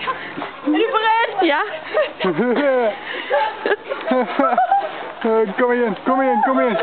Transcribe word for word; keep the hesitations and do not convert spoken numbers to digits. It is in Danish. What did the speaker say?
Er je bereid? Ja. Kom in, kom in, kom in.